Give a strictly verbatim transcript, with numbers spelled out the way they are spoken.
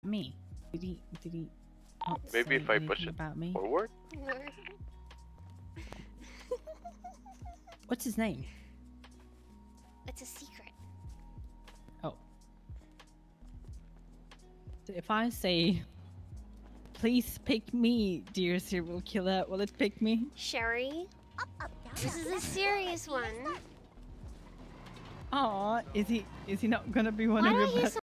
me? Did he? Did he? Not Maybe say if I push anything it about me? forward? What's his name? It's a secret. Oh. So if I say, please pick me, dear serial killer, will it pick me? Sherry, this is a serious one. Aw, is he is he not gonna be one Why of do I your hear best